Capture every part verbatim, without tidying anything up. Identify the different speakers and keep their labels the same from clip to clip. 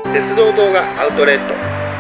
Speaker 1: 鉄道動画アウトレット。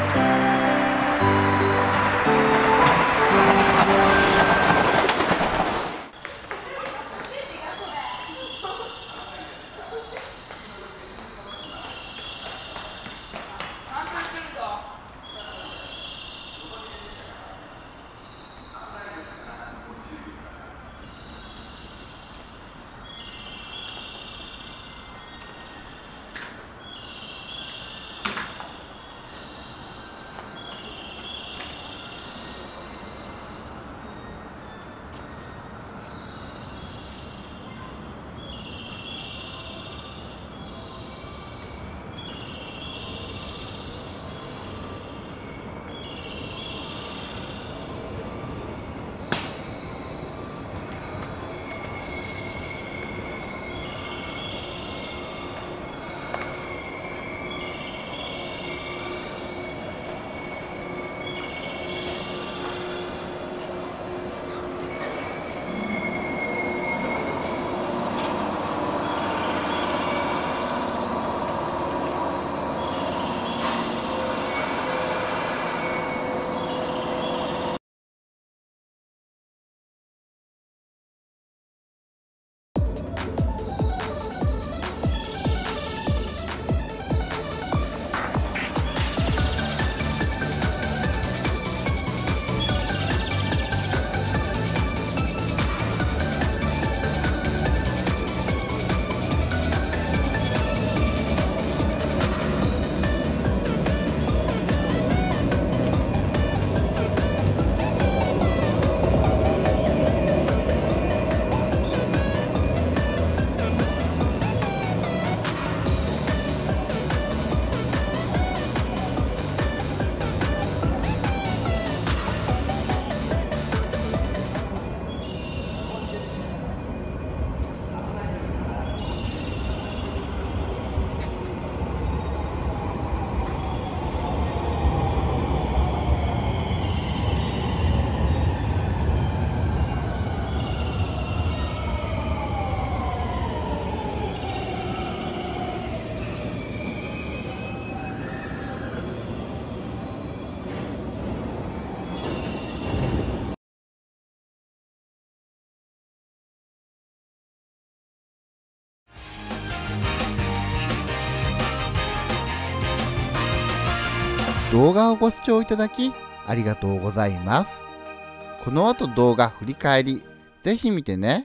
Speaker 1: 動画をご視聴いただきありがとうございます。この後動画振り返り、ぜひ見てね。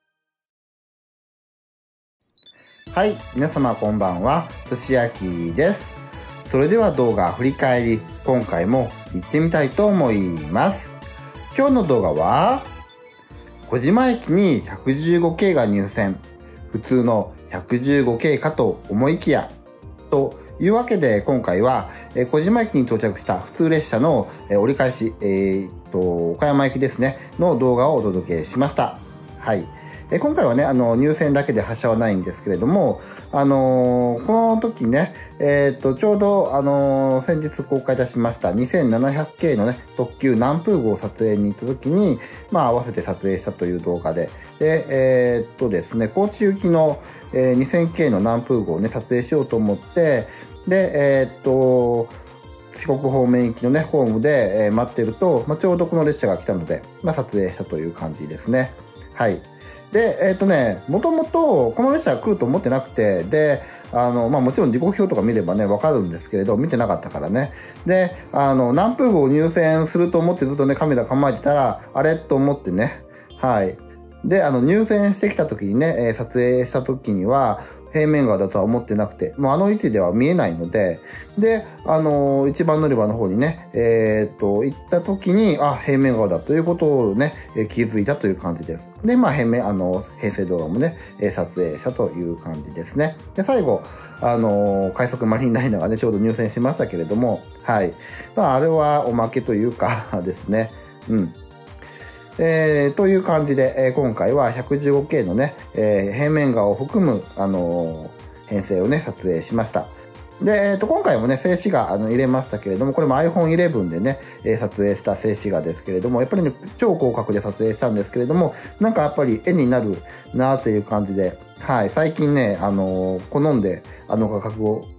Speaker 1: はい、皆様こんばんは、寿司焼きです。それでは動画振り返り、今回も行ってみたいと思います。今日の動画は、小島駅に ひゃくじゅうごケー が入線、普通の ひゃくじゅうごケー かと思いきや、というわけで今回は、えー、小島駅に到着した普通列車の、えー、折り返し、えー、っと岡山駅ですねの動画をお届けしました。はい。えー、今回はねあの入線だけで発車はないんですけれども、あのー、この時ね、えー、っとちょうど、あのー、先日公開いたしました にせんななひゃくケー のね特急南風号を撮影に行った時に、まあ合わせて撮影したという動画で、でえー、っとですね高知行きのえー、にせんケー の南風号をね、撮影しようと思って、で、えー、っと、四国方面行きのね、ホームで、えー、待ってると、まあ、ちょうどこの列車が来たので、まあ、撮影したという感じですね。はい。で、えー、っとね、もともとこの列車が来ると思ってなくて、で、あの、まあ、もちろん時刻表とか見ればね、わかるんですけれど、見てなかったからね。で、あの、南風号を入線すると思ってずっとね、カメラ構えてたら、あれと思ってね、はい。で、あの、入線してきた時にね、えー、撮影した時には、平面側だとは思ってなくて、もうあの位置では見えないので、で、あのー、一番乗り場の方にね、えー、っと、行った時に、あ、平面側だということをね、えー、気づいたという感じです。で、まあ、平面、あの、平成動画もね、えー、撮影したという感じですね。で、最後、あのー、快速マリンライナーがね、ちょうど入線しましたけれども、はい。まあ、あれはおまけというかですね、うん。えー、という感じで、えー、今回は ひゃくじゅうごケー のね、えー、平面画を含む、あのー、編成をね、撮影しました。で、えー、と今回もね、静止画あの入れましたけれども、これも アイフォンイレブン でね、えー、撮影した静止画ですけれども、やっぱりね、超広角で撮影したんですけれども、なんかやっぱり絵になるなという感じで、はい、最近ね、あのー、好んであの画角を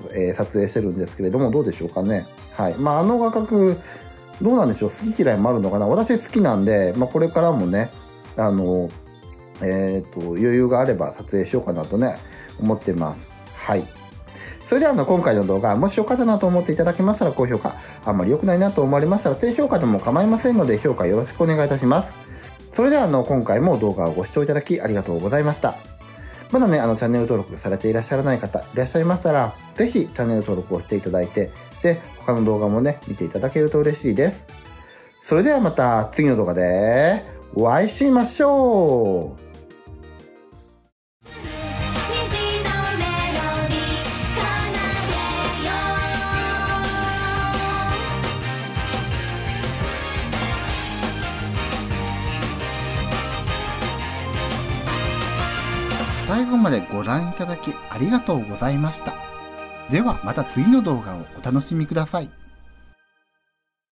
Speaker 1: えー、撮影してるんですけれども、どうでしょうかね。はい。まあ、あの画角、どうなんでしょう。好き嫌いもあるのかな。私好きなんで、まあ、これからもね、あの、えっと、余裕があれば撮影しようかなとね、思ってます。はい。それではあの、今回の動画、もしよかったなと思っていただけましたら高評価、あんまり良くないなと思われましたら低評価でも構いませんので、評価よろしくお願いいたします。それではあの、今回も動画をご視聴いただきありがとうございました。まだね、あの、チャンネル登録されていらっしゃらない方いらっしゃいましたら、ぜひチャンネル登録をしていただいて、で、他の動画もね、見ていただけると嬉しいです。それではまた次の動画でお会いしましょう。最後までご覧いただきありがとうございました。ではまた次の動画をお楽しみください。